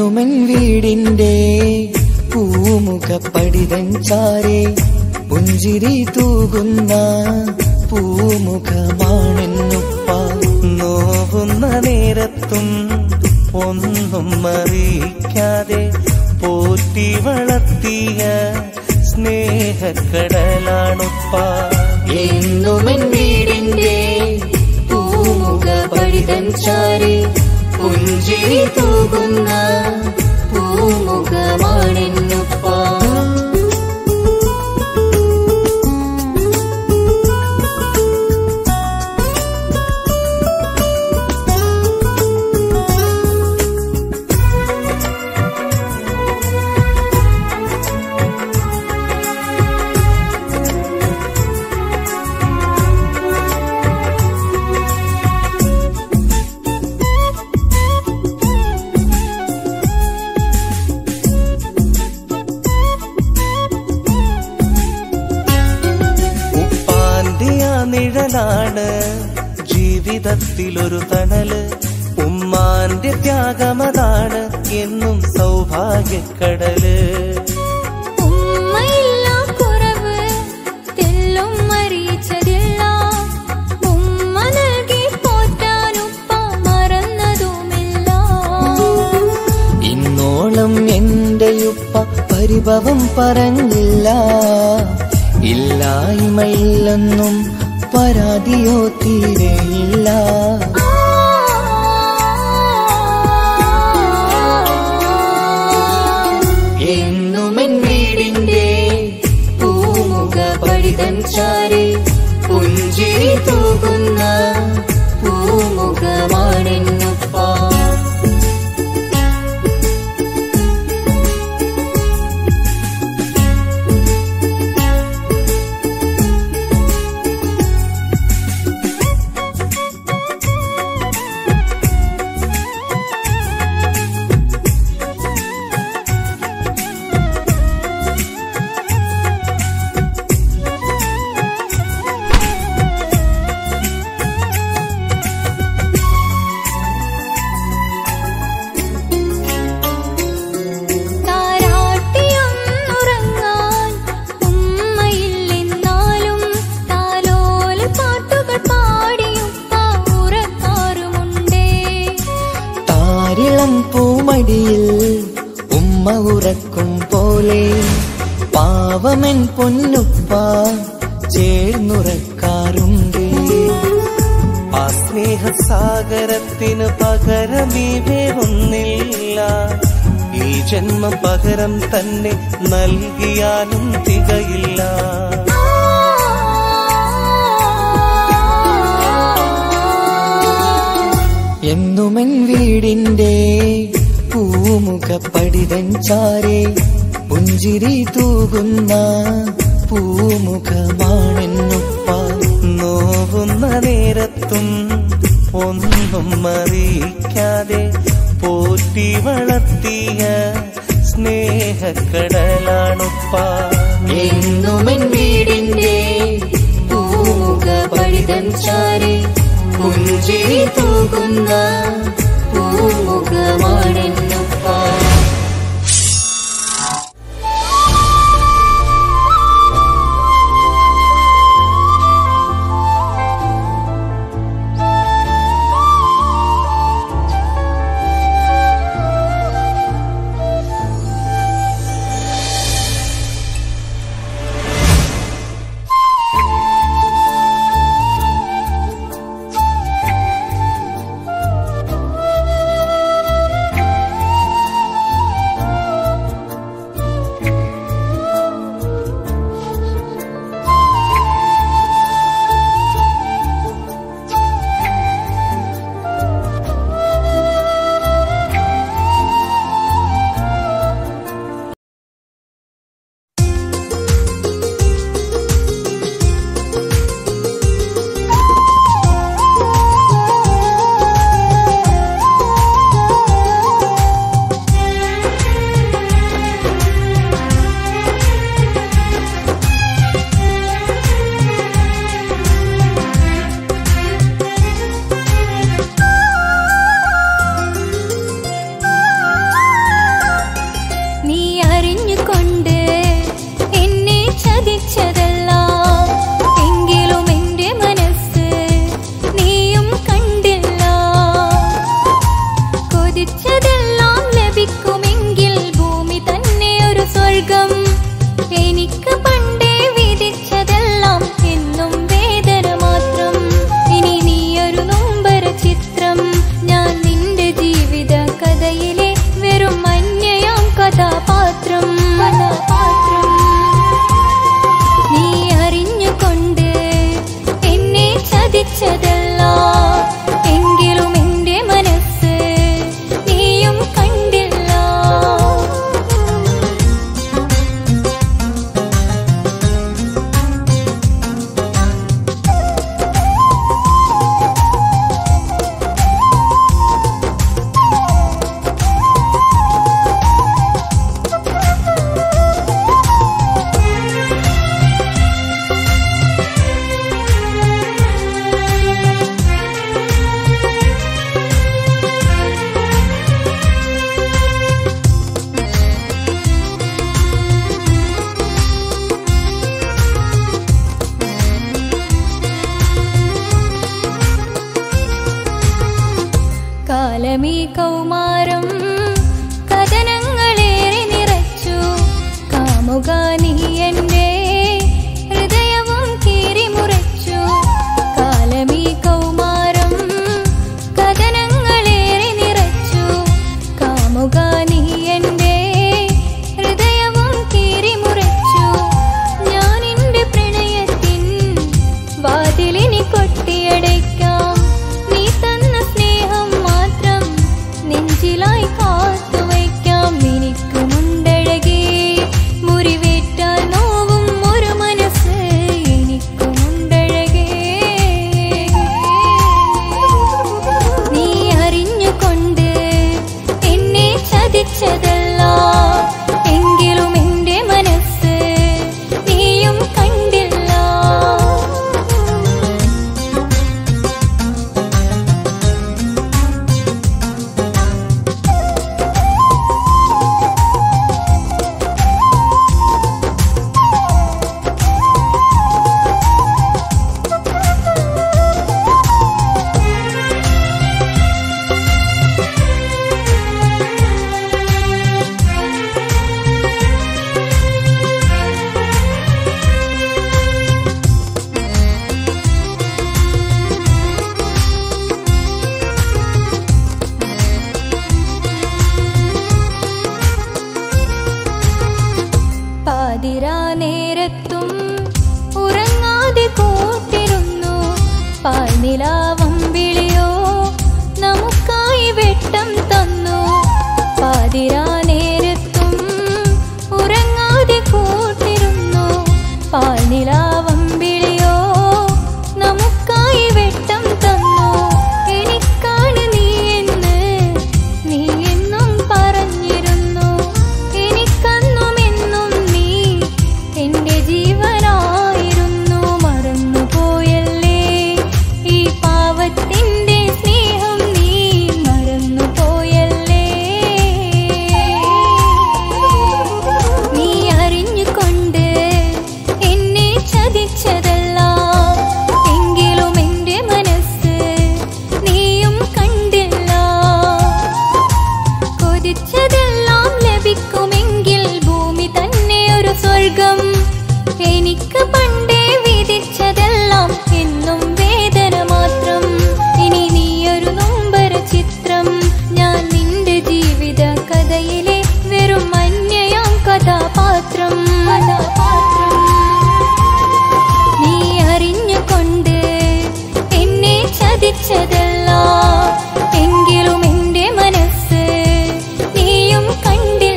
എന്നുമെൻ വീടിന്റെ പൂമുഖപ്പടിതൻ ചാരെ പുഞ്ചിരി തൂകുന്ന പൂമുഖമാണെന്നുപ്പ. നോവുന്ന നേരത്തും ഒന്നും അറിയിക്കാതെ പോറ്റി വളർത്തിയ സ്നേഹക്കടലാണുപ്പ. എന്നുമെൻ വീടിന്റെ പൂമുഖപ്പടിതൻ ചാരെ പുഞ്ചിരി തൂകുന്ന പൂമുഖമാണെന്നുപ്പ. നിഴലാണ് ജീവിതത്തിലൊരു തണല്. ഉമ്മാന്റെ ത്യാഗമതാണ് എന്നും സൗഭാഗ്യക്കടല്. ഉമ്മയില്ല കുറവ് തെല്ലും അറിയിച്ചതില്ല. ഉമ്മ നൽകി പോറ്റാനുപ്പ മറന്നതുമില്ല. ഇന്നോളം എന്റെയുപ്പ പരിഭവം പറഞ്ഞില്ല. ഇല്ലായ്മയില്ലെന്നും പരാതിയോ തീരെയില്ല. എന്നുമെൻ വീടിന്റെ പൂമുഖപ്പടിതൻ ചാരെ പുഞ്ചിരി തൂകുന്ന പൂമുഖമാണെന്നുപ്പ. പൂമടിയിൽ ഉമ്മ ഉറക്കും പോലെ പാവമൻ പൊന്നുപ്പ ചേർന്നുറക്കാറുണ്ട്. ആ സ്നേഹസാഗരത്തിന് പകരമീ വേറൊന്നില്ല. ഈ ജന്മം പകരം തന്നെ നൽകിയാലും തികയില്ല. എന്നുമെൻ വീടിന്റെ പൂമുഖപ്പടിതൻ ചാരെ പുഞ്ചിരി തൂകുന്ന പൂമുഖമാണെന്നുപ്പ. നോവുന്ന നേരത്തും ഒന്നും അറിയിക്കാതെ പോറ്റി വളർത്തിയ സ്നേഹക്കടലാണുപ്പ. എന്നുമെൻ വീടിന്റെ പൂമുഖപ്പടിതൻ ചാരെ പുഞ്ചിരി തൂകുന്ന പൂമുഖമാണെന്നുപ്പ. കൗമാരം കഥനങ്ങളേറെ നിറച്ചു കാമുക നീ എൻ്റെ ഹൃദയവും കീറിമുറിച്ചു കാലമീ കൗമാരം കഥനങ്ങളേറെ നിറച്ചു കാമുക നീ എൻ്റെ ഹൃദയവും കീറിമുറിച്ചു ഞാൻ എൻ്റെ പ്രണയത്തിൻ വാതിലിനി കൊട്ടിയടയ്ക്കാം നീ തന്ന സ്നേഹം മാത്രം നെഞ്ചിലായി കാത്തുവയ്ക്കാം എനിക്കുമുണ്ടഴകേ മുറിവേറ്റാൽ നോവും ഒരു മനസ്സ് എനിക്കുമുണ്ടഴകേ നീ അറിഞ്ഞുകൊണ്ട് എന്നെ ചതിച്ചതല്ല എങ്കിലും എൻ്റെ മനസ്സ് നീയും കണ്ടില്ല പാതിരാ നേരത്തും ഉറങ്ങാതെ കൂട്ടിരുന്നു പാൽനിലാവം വിളിയോ നമുക്കായി വെട്ടം തന്നു പാതിരാ നേരത്തും ഉറങ്ങാതെ കൂട്ടിരുന്നു പാൽനിലാവം വിളിയോ നമുക്കായി വെട്ടം തന്നു എനിക്കാണ് നീ എന്ന് നീ എന്നും പറഞ്ഞിരുന്നു എനിക്കന്നും എന്നും നീ എൻ്റെ ജീവനായിരുന്നു മറന്നുപോയല്ലേ ഈ പാവത്തിൻ്റെ സ്നേഹം നീ മറന്നുപോയല്ലേ നീ അറിഞ്ഞുകൊണ്ട് എന്നെ ചതിച്ചതല്ല എങ്കിലും എൻ്റെ മനസ്സ് നീയും കണ്ടില്ല കൊതിച്ചതെല്ലാം ലഭിക്കുമെങ്കിൽ ഭൂമി തന്നെ ഒരു സ്വർഗം എനിക്ക് പണ്ടേ വിധിച്ചതെല്ലാം എന്നും വേദന മാത്രം ഇനി നീയൊരു നൊമ്പര ചിത്രം ഞാൻ നിന്റെ ജീവിത കഥയിലെ വെറും അന്യയാം കഥാപാത്രം നീ അറിഞ്ഞുകൊണ്ട് എന്നെ ചതിച്ചതല്ല എങ്കിലും എൻ്റെ മനസ്സ് നീയും കണ്ടില്ല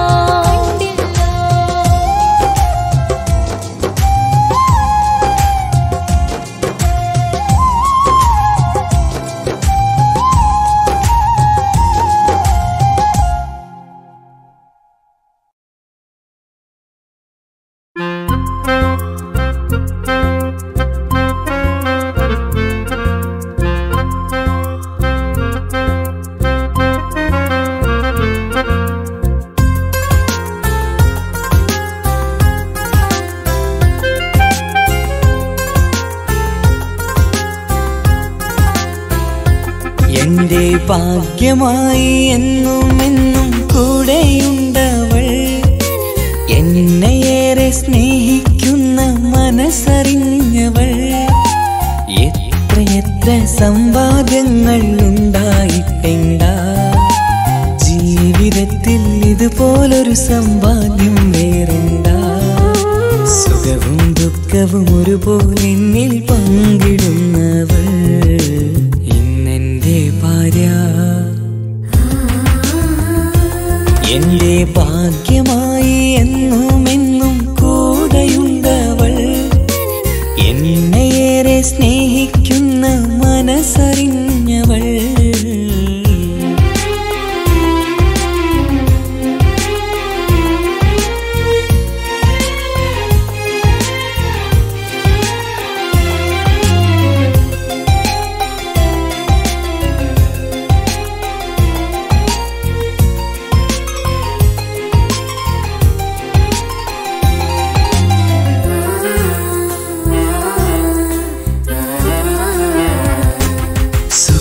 എന്റെ ഭാഗ്യമായി എന്നും എന്നും കൂടെയുണ്ടവൾ എന്നെയേറെ സ്നേഹിക്കുന്ന മനസ്സറിഞ്ഞവൾ എത്രയെത്ര സമ്പാദ്യങ്ങൾ ഉണ്ടായിട്ടെന്താ ജീവിതത്തിൽ ഇതുപോലൊരു സമ്പാദ്യം വേറെന്താ സുഖവും ദുഃഖവും ഒരുപോലെ എന്നിൽ പങ്കിടുന്നവൾ ഇന്നെന്റെ ഭാര്യ എന്റെ ഭാഗ്യമായി എന്നും എന്നും കൂടെയുണ്ടവൾ എന്നെയേറെ സ്നേഹിക്കുന്ന മനസ്സറിഞ്ഞവൾ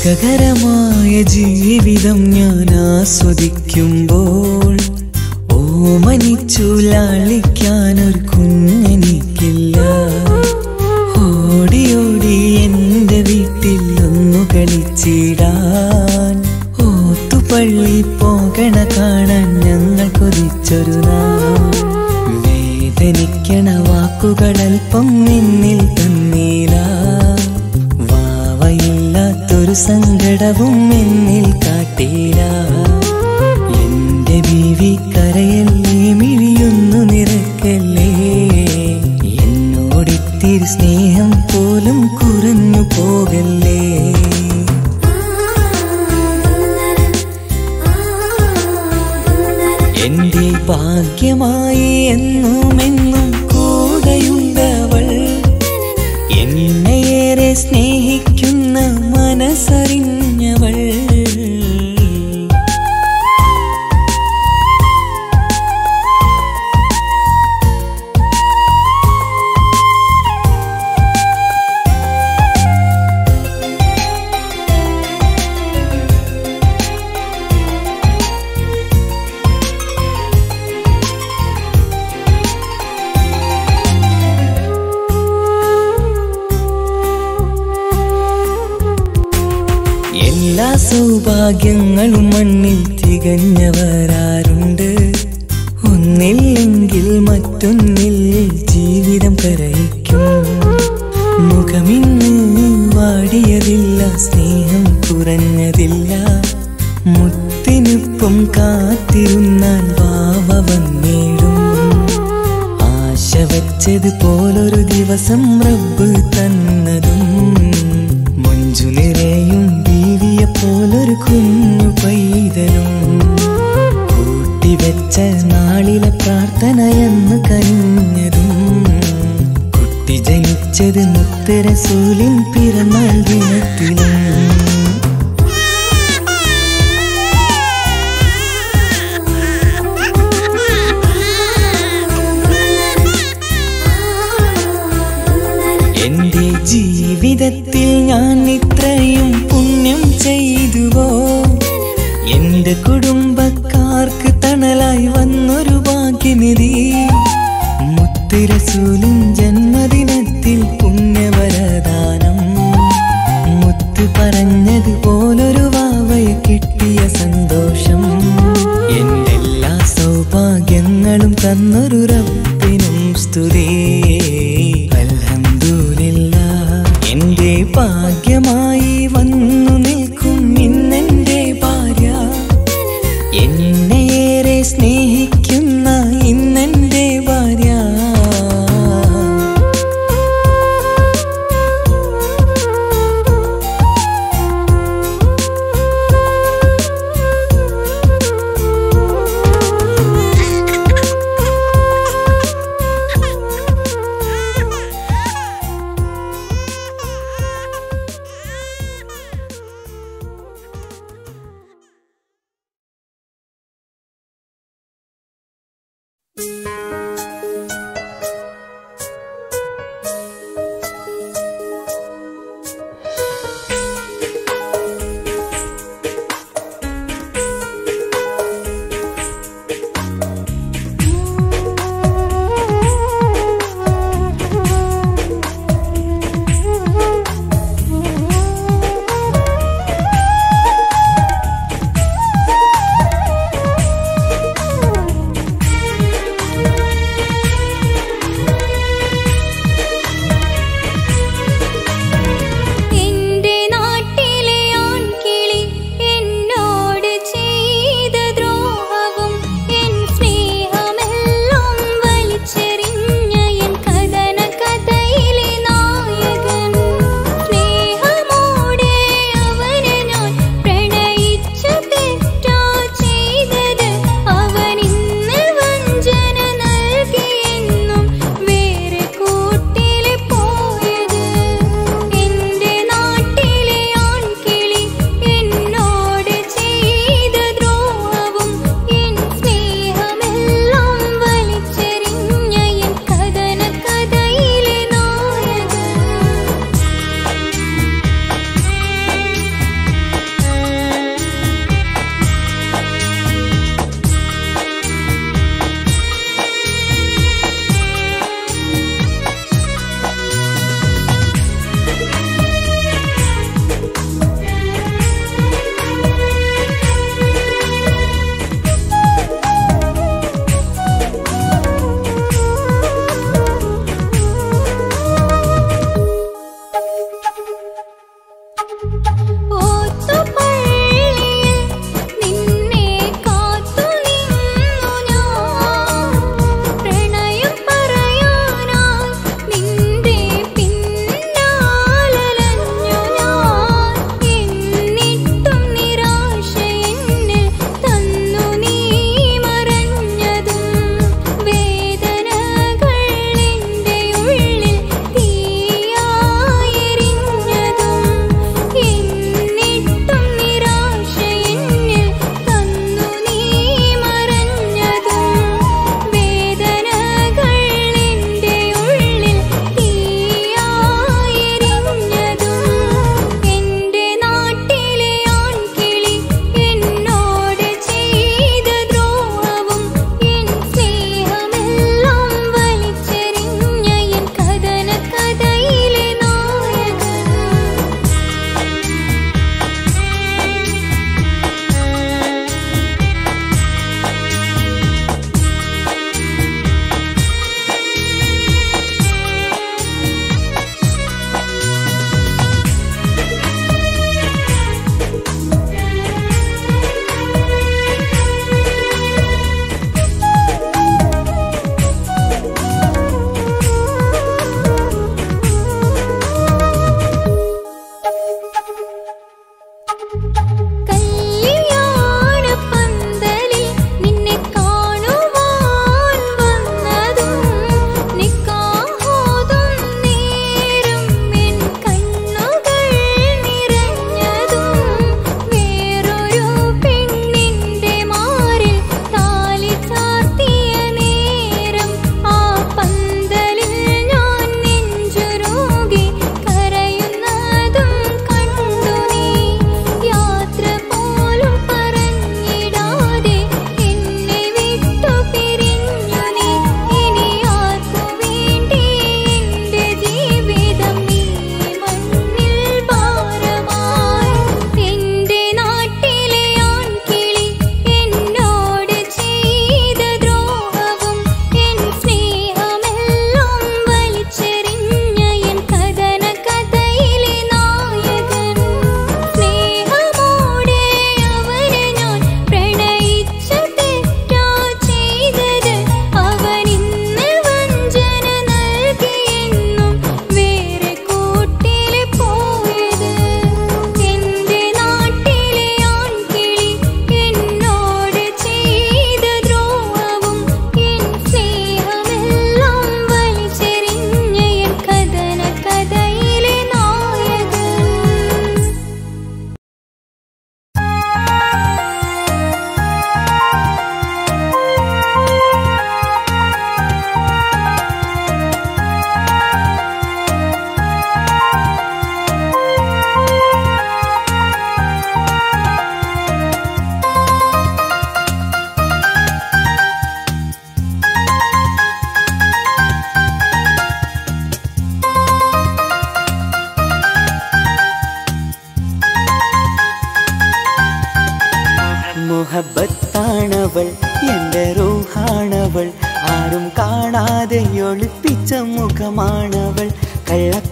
സുഖകരമായ ജീവിതം ഞാൻ ആസ്വദിക്കുമ്പോൾ ഓമനിച്ചു ലാളിക്കാനൊരു കുഞ്ഞെനിക്കില്ല. ഓടി ഓടി എൻ്റെ വീട്ടിൽ ഒന്നു കളിച്ചിടാൻ ഓത്തുപള്ളി പോകണ കാണാൻ ഞങ്ങൾ കൊതിച്ചൊരു നാൾ. വേദനിക്കണ വാക്കുകളൽപ്പം നിന്നിൽ തന്നീല. വാവയില്ലാത്തൊരു സങ്കടവും എന്നിൽ കാട്ടീല. എന്റെ ബീവി കരയല്ലേ, മിഴിയൊന്നു നിറക്കല്ലേ. എന്നോടിത്തിരി സ്നേഹം പോലും കുറഞ്ഞു പോകല്ലേ. എന്റെ ഭാഗ്യമായി എന്നുമെന്നും കൂടെയുണ്ടവൾ. എന്നെയേറെ സ്നേഹിക്കുന്ന മനസ്സറിഞ്ഞവൾ. എല്ലാ സൗഭാഗ്യങ്ങളും മണ്ണിൽ തികഞ്ഞവരാരുണ്ട്. ഒന്നില്ലെങ്കിൽ മറ്റൊന്നിൽ ജീവിതം കരയിക്കും. മുഖമിന്ന് വാടിയതില്ല, സ്നേഹം കുറഞ്ഞതില്ല. മുത്തിനൊപ്പം കാത്തിരുന്നാൽ വാവ വന്നിടും. ആശ വെച്ചത് പോലൊരു ദിവസം റബ്ബ് തന്നതും. മഞ്ജു നിറയും ബീവിയെ പോലൊരു കുഞ്ഞു പൈതലും. കൂട്ടിവെച്ച നാളിലെ പ്രാർത്ഥനയെന്ന് കഴിഞ്ഞതും. കുട്ടി ജനിച്ചത് മുത്ത് റസൂലിൻ പിറന്നാൾ ദിനത്തിലും. എന്റെ ജീവിതത്തിൽ ഞാൻ ഇത്രയും പുണ്യം ചെയ്തുവോ. എന്റെ കുടുംബക്കാർക്ക് തണലായി വന്നൊരു ഭാഗ്യനിധി. മുത്ത് റസൂലിൻ ജന്മദിനത്തിൽ പുണ്യവരദാനം. മുത്ത് പറഞ്ഞത് പോലൊരു വാവയെ കിട്ടിയ സന്തോഷം. എന്റെ എല്ലാ സൗഭാഗ്യങ്ങളും തന്നൊരു റബ്ബിനും സ്തുതി. എന്റെ ഭാഗ്യമായി വന്നു നിൽക്കും ഇന്നെന്റെ ഭാര്യ. എന്നെയേറെ സ്നേഹിക്കുന്ന ഇന്നെന്റെ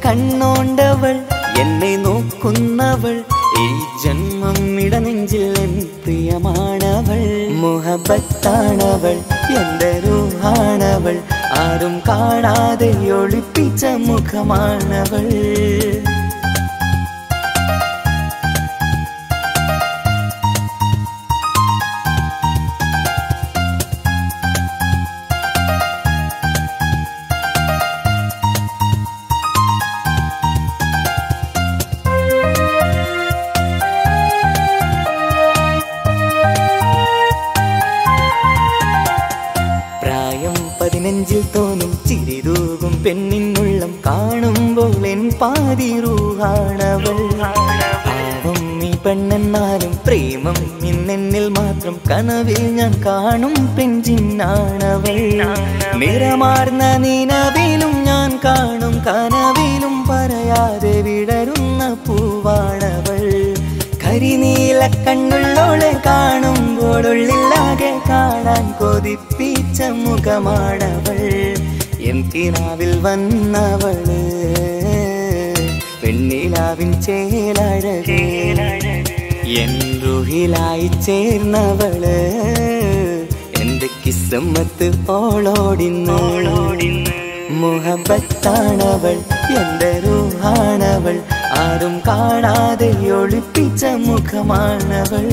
കണ്ണോണ്ടവൾ എന്നെ നോക്കുന്നവൾ ഈ ജന്മം ഇടനെഞ്ചിൽ എൻ പ്രിയമാണവൾ മുഹബത്താണവൾ എന്റെ റൂഹാണവൾ ആരും കാണാതെ ഒളിപ്പിച്ച മുഖമാണവൾ നെഞ്ചിൽ തോന്നും ചിരിതൂകും പെണ്ണിനുള്ളം കാണുമ്പോൾ എൻ പാതി റൂഹാണവൾ പാവം നീ പെണ്ണെന്നാലും പ്രേമം ഇന്നെന്നിൽ മാത്രം കനവിൽ ഞാൻ കാണും പെഞ്ചിന്നാണവൾ നിറമാർന്ന നിലവിലും ഞാൻ കാണും കനവിലും പറയാതെ വിടരുന്ന പൂവാണവൾ കരിനീല കണ്ണുള്ളോളെ കാണുമ്പോഴുള്ളിലാകെ കാണാൻ കൊതിപ്പിച്ച മുഖമാണവൾ എൻ കിനാവിൽ വന്നവള് പെണ്ണിലാവിൻ ചേലഴകേ എൻ റുഹിലായി ചേർന്നവള് എന്റെ കിസ്മത്ത് ഓളോടിന്നോളോടിന്ന് മുഹബത്താണവൾ എന്റെ റൂഹാണവൾ ആരും കാണാതെ ഒളിപ്പിച്ച മുഖമാണവൾ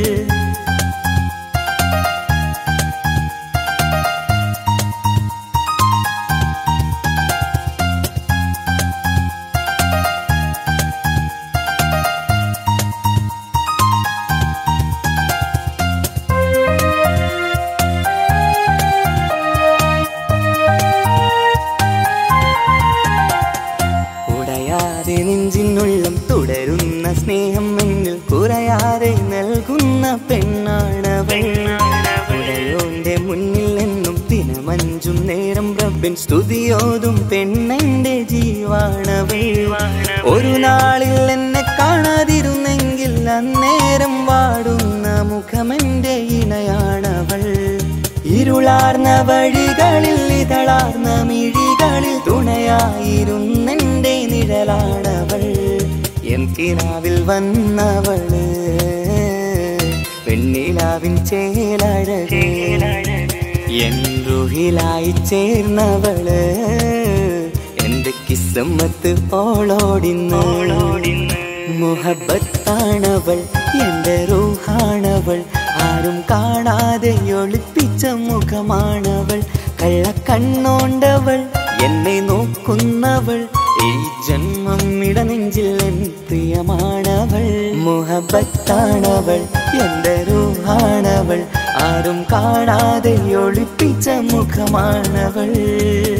നെഞ്ചിനുള്ളം തുടരുന്ന സ്നേഹം എന്നിൽ കുറയാതെ നൽകുന്ന പെണ്ണാണവൾ ഉടയോന്റെ മുന്നിൽ എന്നും ദിനമഞ്ചും നേരം റബ്ബിൻ സ്തുതിയോതും പെണ്ണെന്റെ ജീവാണവൾ ഒരു നാളിൽ എന്നെ കാണാതിരുന്നെങ്കിൽ അന്നേരം വാടുന്ന മുഖമെന്റെ ഇണയാണവൾ ഇരുളാർന്ന വഴികളിൽ ഇതളാർന്ന മിഴികളിൽ തുണയായിരുന്നെന്റെ നിഴലാണവൾ എൻ കിനാവിൽ വന്നവള് പെണ്ണിലാവിൻ ചേലഴകേ എൻ റുഹിലായി ചേർന്നവള് എന്റെ കിസ്മത്ത് ഓളോടിന്നോളോടിന്ന് മുഹബത്താണവൾ എന്റെ റൂഹാണവൾ ആരും കാണാതെ ഒളിപ്പിച്ച മുഖമാണവൾ കള്ളക്കണ്ണോണ്ടവൾ എന്നെ നോക്കുന്നവൾ ഈ ജന്മം ഇടനെഞ്ചിൽ എൻ പ്രിയമാണവൾ മുഹബത്താണവൾ എന്റെ റൂഹാണവൾ ആരും കാണാതെ ഒളിപ്പിച്ച മുഖമാണവൾ